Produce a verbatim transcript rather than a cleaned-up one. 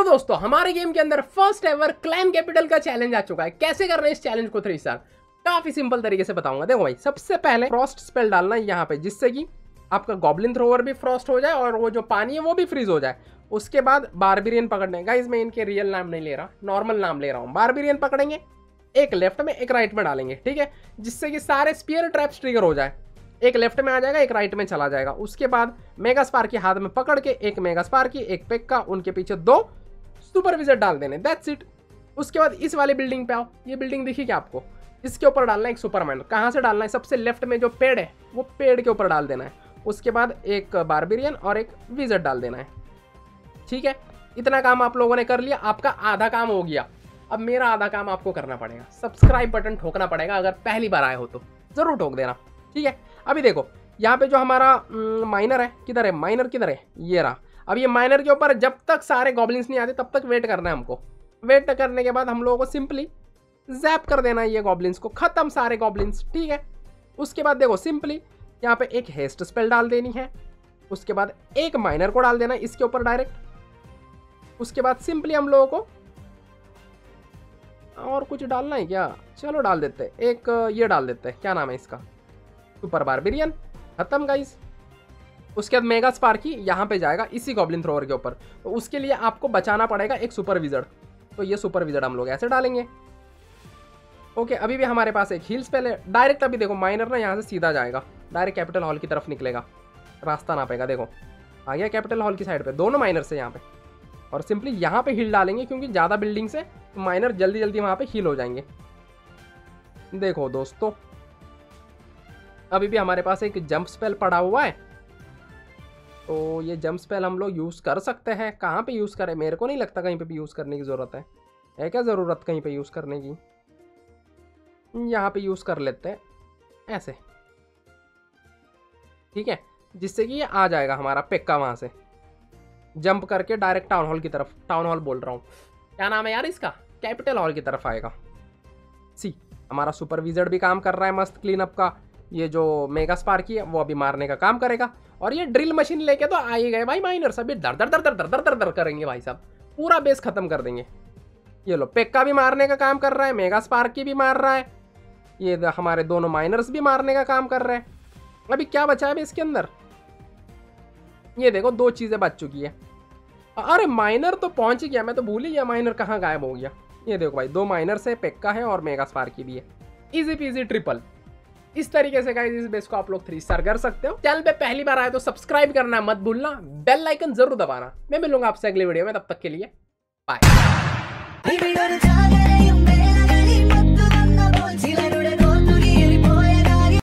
दोस्तों हमारे गेम के अंदर फर्स्ट एवर क्लैम कैपिटल का चैलेंज आ चुका है। कैसे करना है इस चैलेंज को थ्री स्टार, काफी सिंपल तरीके से बताऊंगा। देखो भाई, सबसे पहले फ्रॉस्ट स्पेल डालना है यहाँ पे, जिससे कि आपका गॉब्लिन थ्रोवर भी फ्रॉस्ट हो जाए और वो जो पानी है वो भी फ्रीज हो जाए। उसके बाद बारबेरियन पकड़ने, गाइस मैं इनके रियल नाम नहीं ले रहा, नॉर्मल नाम ले रहा हूँ। बारबेरियन पकड़ेंगे, एक लेफ्ट में एक राइट में डालेंगे, ठीक है, जिससे कि सारे स्पीयर ट्रैप्स ट्रिगर हो जाए। एक लेफ्ट में आ जाएगा, एक राइट में चला जाएगा। उसके बाद मेगा स्पार्की हाथ में पकड़ के, एक मेगा स्पार्की एक पेक्का, उनके पीछे दो सुपर विज़र्ड डाल देने, दैट्स इट। उसके बाद इस वाली बिल्डिंग पे आओ, ये बिल्डिंग दिखी क्या आपको, इसके ऊपर डालना है एक सुपरमैन। कहाँ से डालना है, सबसे लेफ्ट में जो पेड़ है वो पेड़ के ऊपर डाल देना है। उसके बाद एक बारबेरियन और एक विज़र्ड डाल देना है, ठीक है। इतना काम आप लोगों ने कर लिया, आपका आधा काम हो गया। अब मेरा आधा काम आपको करना पड़ेगा, सब्सक्राइब बटन ठोकना पड़ेगा। अगर पहली बार आए हो तो जरूर ठोक देना, ठीक है। अभी देखो यहाँ पे जो हमारा माइनर है, किधर है माइनर, किधर है, ये रहा। अब ये माइनर के ऊपर जब तक सारे गॉब्लिन्स नहीं आते तब तक वेट करना है हमको। वेट करने के बाद हम लोगों को सिंपली जैप कर देना है ये गॉब्लिन्स को, खत्म सारे गॉब्लिन्स, ठीक है। उसके बाद देखो सिंपली यहाँ पे एक हेस्ट स्पेल डाल देनी है। उसके बाद एक माइनर को डाल देना है इसके ऊपर डायरेक्ट। उसके बाद सिंपली हम लोगों को और कुछ डालना है क्या, चलो डाल देते हैं, एक ये डाल देते हैं, क्या नाम है इसका, सुपर बारबेरियन, खत्म गाइस। उसके बाद मेगा स्पार्की यहाँ पे जाएगा इसी गॉब्लिन थ्रोवर के ऊपर। तो उसके लिए आपको बचाना पड़ेगा एक सुपर विज़र्ड, तो ये सुपर विज़र्ड हम लोग ऐसे डालेंगे। ओके, अभी भी हमारे पास एक हील स्पेल है डायरेक्ट। अभी देखो माइनर ना यहाँ से सीधा जाएगा, डायरेक्ट कैपिटल हॉल की तरफ निकलेगा, रास्ता नापेगा। देखो आ गया कैपिटल हॉल की साइड पे, दोनों माइनर से यहाँ पे। और सिंपली यहाँ पे हील डालेंगे, क्योंकि ज़्यादा बिल्डिंग से माइनर जल्दी जल्दी वहाँ पे हील हो जाएंगे। देखो दोस्तों अभी भी हमारे पास एक जंप स्पेल पड़ा हुआ है, तो ये जंप स्पेल हम लोग यूज़ कर सकते हैं। कहाँ पे यूज़ करें, मेरे को नहीं लगता कहीं पे भी यूज़ करने की ज़रूरत है। है क्या ज़रूरत कहीं पे यूज़ करने की, यहाँ पे यूज़ कर लेते हैं ऐसे, ठीक है, जिससे कि ये आ जाएगा हमारा पेक्का वहाँ से जंप करके डायरेक्ट टाउन हॉल की तरफ, टाउन हॉल बोल रहा हूँ, क्या नाम है यार इसका, कैपिटल हॉल की तरफ आएगा। सी हमारा सुपर विज़र्ड भी काम कर रहा है मस्त क्लीन अप का। ये जो मेगा स्पार्की है वो अभी मारने का काम करेगा। और ये ड्रिल मशीन लेके तो आ ही गए भाई माइनर, सभी दर दर दर दर दर दर दर दर करेंगे भाई साहब, पूरा बेस खत्म कर देंगे। ये लो पेक्का भी मारने का काम कर रहा है, मेगा स्पार्की भी मार रहा है, ये हमारे दोनों माइनर्स भी मारने का काम कर रहे हैं। अभी क्या बचा है इसके अंदर, ये देखो दो चीज़ें बच चुकी है। अरे माइनर तो पहुंच गया, मैं तो भूल ही गया माइनर कहाँ गायब हो गया। ये देखो भाई दो माइनर से पेक्का है और मेगा स्पार्की भी है, इजी पीजी ट्रिपल। इस तरीके से गाइस इस बेस को आप लोग थ्री स्टार कर सकते हो। चैनल पे पहली बार आए तो सब्सक्राइब करना मत भूलना, बेल आइकन जरूर दबाना। मैं मिलूंगा आपसे अगली वीडियो में, तब तक के लिए बाय।